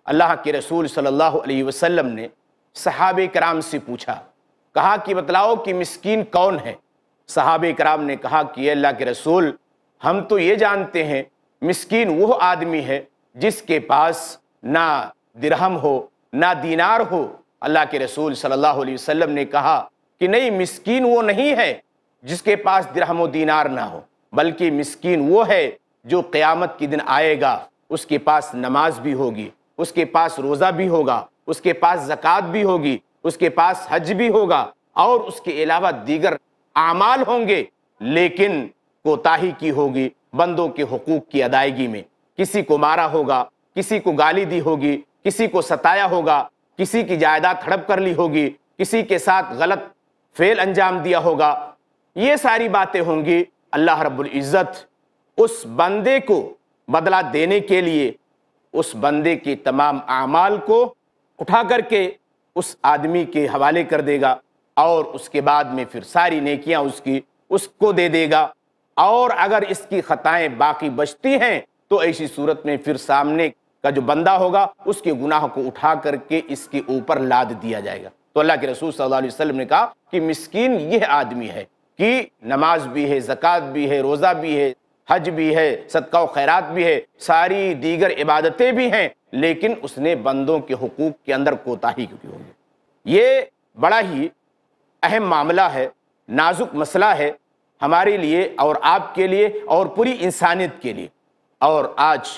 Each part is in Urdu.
اللہ کے رسول صلی اللہ علیہ وسلم نے صحابہ کرام سے پوچھا، کہا کہ بتلاؤ کہ مسکین کون ہے؟ صحابہ کرام نے کہا کہ اے اللہ کے رسول، ہم تو یہ جانتے ہیں مسکین وہ آدمی ہے جس کے پاس نہ درہم ہو نہ دینار ہو۔ اللہ کے رسول صلی اللہ علیہ وسلم نے کہا کہ نہیں، مسکین وہ نہیں ہے جس کے پاس درہم و دینار نہ ہو، بلکہ مسکین وہ ہے جو قیامت کے دن آئے گا، اس کے پاس نماز بھی ہوگی، اس کے پاس روزہ بھی ہوگا، اس کے پاس زکوٰۃ بھی ہوگی، اس کے پاس حج بھی ہوگا، اور اس کے علاوہ دیگر اعمال ہوں گے، لیکن کوتاہی کی ہوگی بندوں کے حقوق کی ادائیگی میں۔ کسی کو مارا ہوگا، کسی کو گالی دی ہوگی، کسی کو ستایا ہوگا، کسی کی جائیداد ہڑپ کر لی ہوگی، کسی کے ساتھ غلط فعل انجام دیا ہوگا، یہ ساری باتیں ہوں گی۔ اللہ رب العزت اس بندے کو بدلہ دینے کے لیے اس بندے کے تمام اعمال کو اٹھا کر کے اس آدمی کے حوالے کر دے گا، اور اس کے بعد میں پھر ساری نیکیاں اس کو دے دے گا، اور اگر اس کی خطائیں باقی بچتی ہیں تو ایسی صورت میں پھر سامنے کا جو بندہ ہوگا اس کے گناہ کو اٹھا کر کے اس کے اوپر لاد دیا جائے گا۔ تو اللہ کے رسول صلی اللہ علیہ وسلم نے کہا کہ مسکین یہ آدمی ہے کہ نماز بھی ہے، زکوٰۃ بھی ہے، روزہ بھی ہے، حج بھی ہے، صدقہ و خیرات بھی ہے، ساری دیگر عبادتیں بھی ہیں، لیکن اس نے بندوں کے حقوق کے اندر کوتاہی کی ہوگی۔ یہ بڑا ہی اہم معاملہ ہے، نازک مسئلہ ہے ہمارے لیے اور آپ کے لیے اور پوری انسانیت کے لیے، اور آج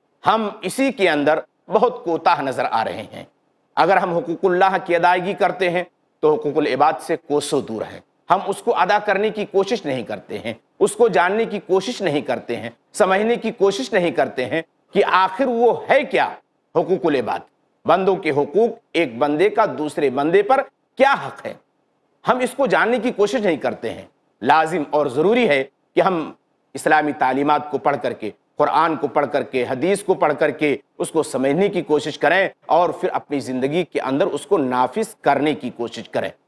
ہم اسی کے اندر بہت کوتاہ نظر آ رہے ہیں۔ اگر ہم حقوق اللہ کی ادائیگی کرتے ہیں تو حقوق العباد سے کوسوں دور ہیں۔ ہم اس کو ادا کرنے کی کوشش نہیں کرتے ہیں، اس کو جاننے کی کوشش نہیں کرتے ہیں، سمجھنے کی کوشش نہیں کرتے ہیں کہ آخر وہ ہے کیا حقوق العباد، بندوں کے حقوق، ایک بندے کا دوسرے بندے پر کیا حق ہے۔ ہم اس کو جاننے کی کوشش نہیں کرتے ہیں۔ لازم اور ضروری ہے کہ ہم اسلامی تعلیمات کو پڑھ کر کے، قرآن کو پڑھ کر کے، حدیث کو پڑھ کر کے اس کو سمجھنے کی کوشش کریں، اور پھر اپنی زندگی کے اندر اس کو نافذ کرنے کی کوشش کریں۔